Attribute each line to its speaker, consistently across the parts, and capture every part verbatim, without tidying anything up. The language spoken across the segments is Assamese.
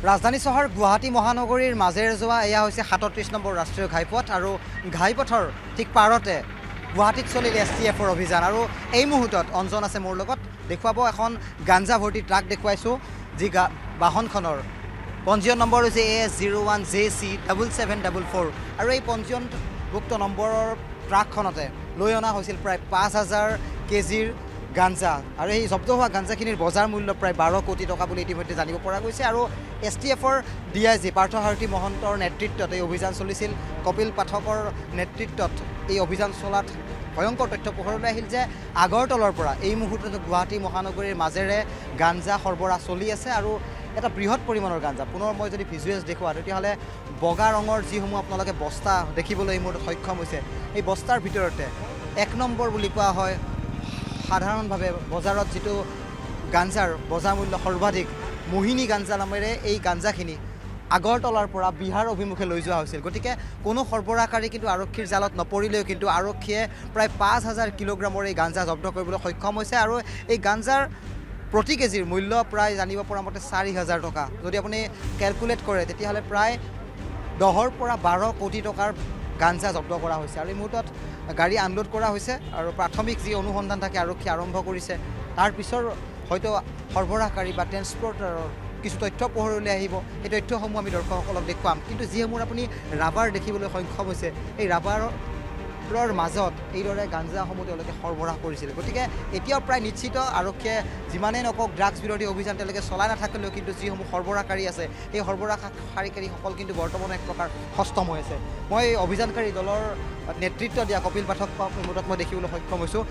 Speaker 1: ৰাজধানী চহৰ গুৱাহাটী মহানগৰীৰ মাজেৰে যোৱা এয়া হৈছে সাতত্ৰিছ নম্বৰ ৰাষ্ট্ৰীয় ঘাইপথ আৰু ঘাইপথৰ ঠিক পাৰতে গুৱাহাটীত চলিল এছ টি এফৰ অভিযান আৰু এই মুহূৰ্তত অঞ্জন আছে মোৰ লগত দেখুৱাব এখন গাঞ্জা ভৰ্তি ট্ৰাক দেখুৱাইছোঁ যি বাহনখনৰ পঞ্জীয়ন নম্বৰ হৈছে A S zero' one J C double seven double four আৰু এই পঞ্জীয়নভুক্ত নম্বৰৰ ট্ৰাকখনতে লৈ অনা হৈছিল প্ৰায় পাঁচ হাজাৰ কেজিৰ গাঞ্জা আৰু এই জব্দ হোৱা গাঞ্জাখিনিৰ বজাৰ মূল্য প্ৰায় বাৰ কোটি টকা বুলি ইতিমধ্যে জানিব পৰা গৈছে আৰু এছ টি এফৰ ডি আই জি পাৰ্থসাৰথী মহন্তৰ নেতৃত্বত এই অভিযান চলিছিল কপিল পাঠকৰ নেতৃত্বত এই অভিযান চলাত ভয়ংকৰ তথ্য পোহৰলৈ আহিল যে আগৰতলৰ পৰা এই মুহূৰ্তত গুৱাহাটী মহানগৰীৰ মাজেৰে গাঞ্জা সৰবৰাহ চলি আছে আৰু এটা বৃহৎ পৰিমাণৰ গাঞ্জা পুনৰ মই যদি ভিজুৱেলছ দেখুৱাওঁ তেতিয়াহ'লে বগা ৰঙৰ যিসমূহ আপোনালোকে বস্তা দেখিবলৈ এই মুহূৰ্তত সক্ষম হৈছে এই বস্তাৰ ভিতৰতে এক নম্বৰ বুলি কোৱা হয় সাধাৰণভাৱে বজাৰত যিটো গাঞ্জাৰ বজাৰ মূল্য সৰ্বাধিক মোহিনী গাঞ্জা নামেৰে এই গাঞ্জাখিনি আগৰতলাৰ পৰা বিহাৰ অভিমুখে লৈ যোৱা হৈছিল গতিকে কোনো সৰবৰাহকাৰী কিন্তু আৰক্ষীৰ জালত নপৰিলেও কিন্তু আৰক্ষীয়ে প্ৰায় পাঁচ হাজাৰ কিলোগ্ৰামৰ এই গাঞ্জা জব্দ কৰিবলৈ সক্ষম হৈছে আৰু এই গাঞ্জাৰ প্ৰতি কেজিৰ মূল্য প্ৰায় জানিব পৰা মতে চাৰি হাজাৰ টকা যদি আপুনি কেলকুলেট কৰে তেতিয়াহ'লে প্ৰায় দহৰ পৰা বাৰ কোটি টকাৰ গাঞ্জা জব্দ কৰা হৈছে আৰু এই মুহূৰ্তত গাড়ী আনলোড কৰা হৈছে আৰু প্ৰাথমিক যি অনুসন্ধান থাকে আৰক্ষী আৰম্ভ কৰিছে তাৰ পিছৰ হয়তো সৰবৰাহকাৰী বা ট্ৰেন্সপৰ্টাৰৰ কিছু তথ্য পোহৰলৈ আহিব এই তথ্যসমূহ আমি দৰ্শকসকলক দেখুৱাম কিন্তু যিসমূহ আপুনি ৰাবাৰ দেখিবলৈ সক্ষম হৈছে এই ৰাবাৰৰ মাজত এইদৰে গাঞ্জাসমূহ তেওঁলোকে সৰবৰাহ কৰিছিল গতিকে এতিয়াও প্ৰায় নিশ্চিত আৰক্ষীয়ে যিমানেই নকওক ড্ৰাগছ বিৰোধী অভিযান তেওঁলোকে চলাই নাথাকিলেও কিন্তু যিসমূহ সৰবৰাহকাৰী আছে এই সৰবৰাহকাৰীসকল কিন্তু বৰ্তমান এক প্ৰকাৰ সষ্টম হৈ আছে মই অভিযানকাৰী দলৰ নেতৃত্ব দিয়া কপিল পাঠক মুহূৰ্তত মই দেখিবলৈ সক্ষম হৈছোঁ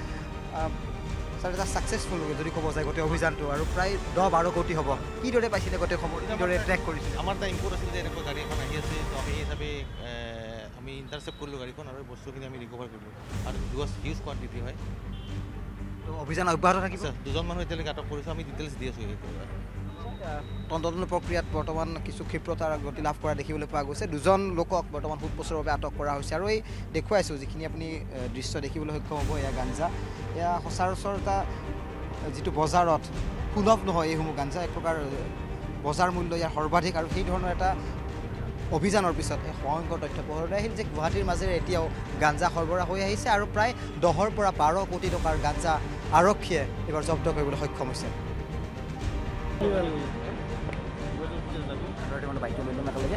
Speaker 1: ছাৰ এটা ছাকচেছফুল যদি ক'ব যায় গোটেই অভিযানটো আৰু প্ৰায় দহ বাৰ কোটি হ'ব কিদৰে পাইছিলে গোটেই সময় কিদৰে ট্ৰেক কৰিছিলে
Speaker 2: আমাৰ এটা ইম্পৰ্ট আছিল যে এনেকুৱা গাড়ী এখন আহি আছে তো আমি সেই হিচাপে আমি ইণ্টাৰচেপ্ট কৰিলোঁ গাড়ীখন আৰু বস্তুখিনি আমি ৰিকভাৰ কৰিলোঁ আৰু হিউজ কোৱান্টিটি হয়
Speaker 1: তো অভিযান অব্যাহত থাকিব
Speaker 2: দুজন মানুহ এতিয়ালৈকে আটক কৰিছোঁ আমি ডিটেইলছ দি আছোঁ
Speaker 1: তদন্ত প্ৰক্ৰিয়াত বৰ্তমান কিছু ক্ষিপ্ৰতাৰ গতি লাভ কৰা দেখিবলৈ পোৱা গৈছে দুজন লোকক বৰ্তমান সোধ পোছৰ বাবে আটক কৰা হৈছে আৰু এই দেখুৱাইছোঁ যিখিনি আপুনি দৃশ্য দেখিবলৈ সক্ষম হ'ব এয়া গাঞ্জা এয়া সচৰাচৰ এটা যিটো বজাৰত সুলভ নহয় এইসমূহ গাঞ্জা এক প্ৰকাৰ বজাৰ মূল্য ইয়াৰ সৰ্বাধিক আৰু সেই ধৰণৰ এটা অভিযানৰ পিছত এক ভয়ংকৰ তথ্য পোহৰলৈ আহিল যে গুৱাহাটীৰ মাজেৰে এতিয়াও গাঞ্জা সৰবৰাহ হৈ আহিছে আৰু প্ৰায় দহৰ পৰা বাৰ কোটি টকাৰ গাঞ্জা আৰক্ষীয়ে এইবাৰ জব্দ কৰিবলৈ সক্ষম হৈছে বাইকটো লৈ নাথাকে